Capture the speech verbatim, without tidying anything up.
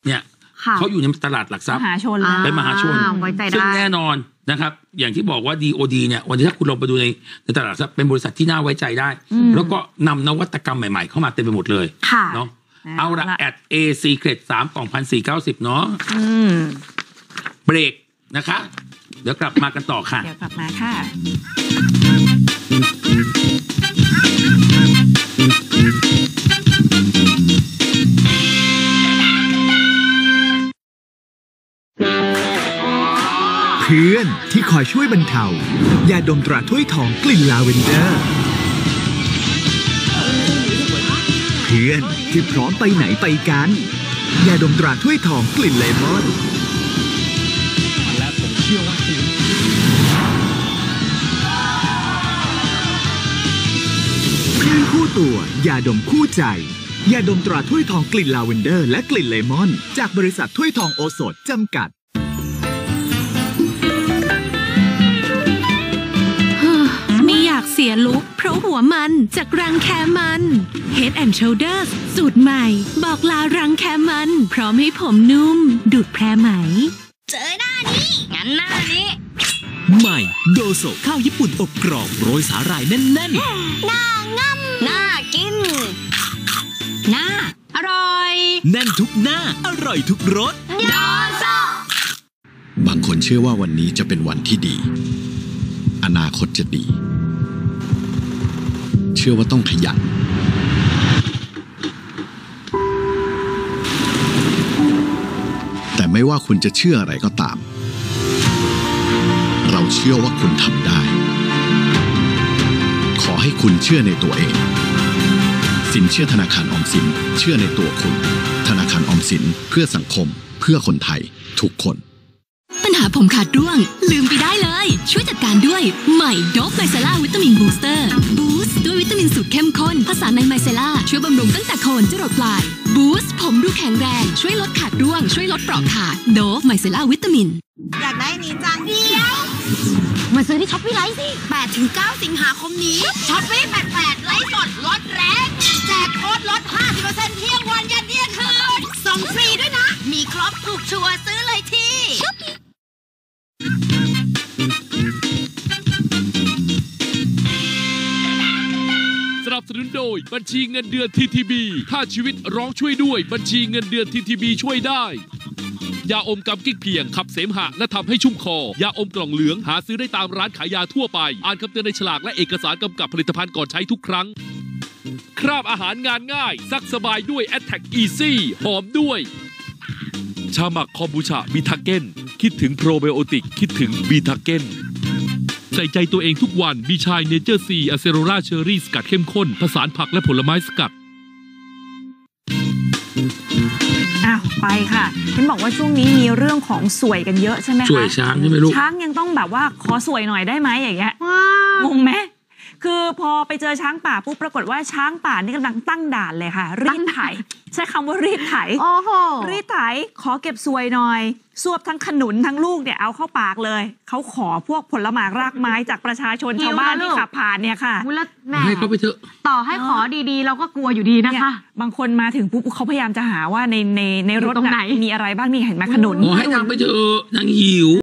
เนี่ยเขาอยู่ในตลาดหลักทรัพย์มหาชนเป็นมหาชนซึ่งแน่นอนนะครับอย่างที่บอกว่า ดี โอ ดี เนี่ยวันนี้ถ้าคุณลองไปดูในในตลาดหลักทรัพย์เป็นบริษัทที่น่าไว้ใจได้แล้วก็นำนวัตกรรมใหม่ๆเข้ามาเต็มไปหมดเลยเนาะเอาละแอด A Secret สามกล่องพันสี่เก้าสิบเนาะเบรกนะคะเดี๋ยวกลับมากันต่อค่ะเดี๋ยวกลับมาค่ะเพื่อนที่คอยช่วยบรรเทายาดมตราถ้วยทองกลิ่นลาเวนเดอร์เพื่อนที่พร้อมไปไหนไปกันยาดมตราถ้วยทองกลิ่นเลมอนและผมเชื่อว่าคุณเพื่อนคู่ตัวยาดมคู่ใจยาดมตราถ้วยทองกลิ่นลาเวนเดอร์และกลิ่นเลมอนจากบริษัทถ้วยทองโอสถจำกัดไม่อยากเสียลุคเพราะหัวมันจากรังแคมัน Head and Shoulders สูตรใหม่บอกลารังแคมันพร้อมให้ผมนุ่มดูดแพรไหมเจอหน้านี้งั้นหน้านี้ใหม่โดโซข้าวญี่ปุ่นอบกรอบโรยสาหร่ายแน่นๆหน้างำหน้ากินหน้าอร่อยแน่นทุกหน้าอร่อยทุกรสโดโซบางคนเชื่อว่าวันนี้จะเป็นวันที่ดีอนาคตจะดีเชื่อว่าต้องขยันแต่ไม่ว่าคุณจะเชื่ออะไรก็ตามเราเชื่อว่าคุณทำได้ขอให้คุณเชื่อในตัวเองสินเชื่อธนาคารออมสินเชื่อในตัวคุณธนาคารออมสินเพื่อสังคมเพื่อคนไทยทุกคนปัญหาผมขาดร่วงลืมไปได้เลยช่วยจัดการด้วยใหม่โดฟไมเซล่าวิตามินบูสเตอร์บูสต์ด้วยวิตามินสูตรเข้มข้นผสานในไมเซล่าช่วยบำรุงตั้งแต่โคนจรดปลายบูสต์ผมดูแข็งแรงช่วยลดขาดร่วงช่วยลดเปราะขาดโดฟไมเซล่าวิตามินอยากได้นี้จังเดียวมาซื้อที่ช็อปปี้ไลฟ์สิแปดถึงเก้าสิงหาคมนี้ช็อปปี้แปดแปดไลฟ์สดลดแรงแจกโค้ดลด ห้าสิบเปอร์เซ็นต์ เที่ยงวันยันเที่ยงคืนส่งฟรีด้วยนะมีครบถูกชัวร์ซื้อเลยที่สนับสนุนโดยบัญชีเงินเดือน ที ที บี ถ้าชีวิตร้องช่วยด้วยบัญชีเงินเดือน ที ที บี ช่วยได้ยาอมกำกิ๊กเพียงขับเสมหะและทำให้ชุ่มคอยาอมกล่องเหลืองหาซื้อได้ตามร้านขายยาทั่วไปอ่านคำเตือนในฉลากและเอกสารกำกับผลิตภัณฑ์ก่อนใช้ทุกครั้งคราบอาหารงานง่ายซักสบายด้วย Attack Easy หอมด้วยชาหมักคอมบูชาบีทาเก้นคิดถึงโปรไบโอติกคิดถึงบีทาเก้นใส่ใจตัวเองทุกวันบีชายเนเจอร์ซีอะเซโรราเชอรี่สกัดเข้มข้นผสานผักและผลไม้สกัดอ้าวไปค่ะเห็นบอกว่าช่วงนี้มีเรื่องของสวยกันเยอะใช่ไหมคะสวยช้างใช่ไหมลูกช้างยังต้องแบบว่าขอสวยหน่อยได้ไหมอย่างเงี้ยงงไหมคือพอไปเจอช้างป่าปุ๊บปรากฏว่าช้างป่านี่กำลังตั้งด่านเลยค่ะรีดไถใช้คำว่ารีดไถรีดไถขอเก็บสวยหน่อยสวบทั้งขนุนทั้งลูกเนี่ยเอาเข้าปากเลยเขาขอพวกผลไม้รากไม้จากประชาชนชาวบ้านที่ขับผ่านเนี่ยค่ะให้เขาไปเถอะต่อให้ขอดีๆเราก็กลัวอยู่ดีนะคะบางคนมาถึงปุ๊บเขาพยายามจะหาว่าในในในรถไหนมีอะไรบ้างนี่เห็นไหมขนุนให้นางไปเถอะนางหิว